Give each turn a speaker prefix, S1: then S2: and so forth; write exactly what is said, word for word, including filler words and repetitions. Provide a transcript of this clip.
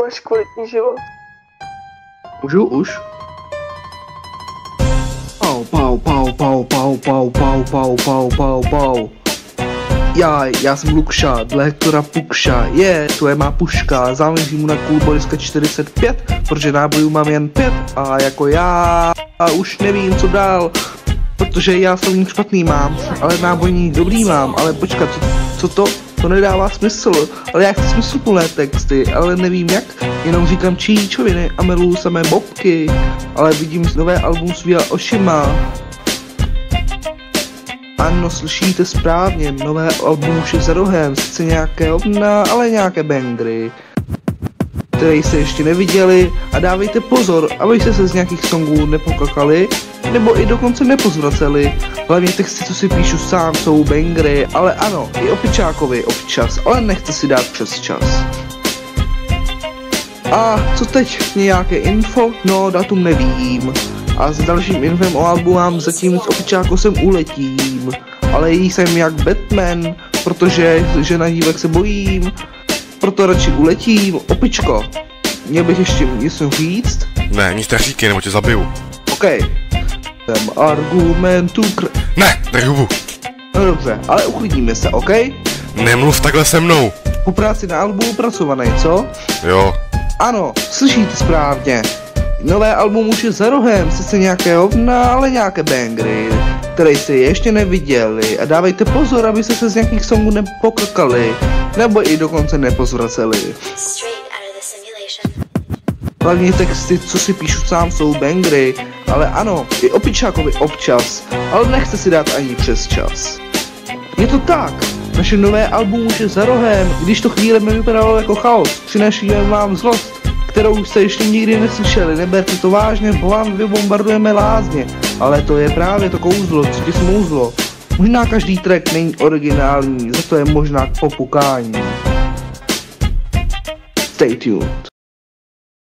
S1: máš kvalitní život.
S2: Můžu už? Pau, pau, pau, pau, pau, pau, pau, pau, pau, pau, pau. Já, já jsem Lukša, dle Hektora Pukša, je, yeah, to je má puška, záleží mu na Coolboyska čtyřicet pět, protože nábojů mám jen pět a jako já a už nevím co dál, protože já slovník špatný mám, ale nábojník dobrý mám, ale počkat, co, co to? To nedává smysl, ale já chci smysluplné texty, ale nevím jak, jenom říkám číčoviny a miluju samé bobky, ale vidím nové album svýma očima. Ano, slyšíte správně, nové album už je za rohem, sice nějaké obna, ale nějaké bangry, které jste ještě neviděli a dávejte pozor, abyste se z nějakých songů nepokakali, nebo i dokonce nepozvraceli. Hlavně texty, co si píšu sám, jsou bangry, ale ano, i opičákovi občas, ale nechce si dát přes čas. A co teď? Nějaké info? No, datum nevím. A s dalším infem o albu mám zatím s opičákosem uletím. Ale jí jsem jak Batman, protože že na dívek se bojím. Proto radši uletím. Opičko, měl bych ještě něco říct?
S3: Ne, nic neříkej, nebo tě zabiju.
S2: OK. Jsem argumentu kr...
S3: Ne, drž hubu.
S2: No dobře, ale uklidníme se, OK?
S3: Nemluv takhle se mnou.
S2: Po práci na albu pracovanej, co?
S3: Jo.
S2: Ano, slyšíte správně. Nové album už je za rohem, sice nějaké hovna, ale nějaké bangry, které jste ještě neviděli a dávejte pozor, abyste se z nějakých songů nepokakali, nebo i dokonce nepozvraceli. Hlavně texty, co si píšu sám, jsou bangry, ale ano, i opičákovi občas, ale nechce si dát ani přes čas. Je to tak, naše nové album už je za rohem, když to chvíle mi vypadalo jako chaos, přinášíme vám zlost, kterou jste ještě nikdy neslyšeli, neberte to vážně, bo vám vybombardujeme lázně, ale to je právě to kouzlo, co ti smouzlo. Možná každý track není originální, za to je možná k popukání. Stay tuned.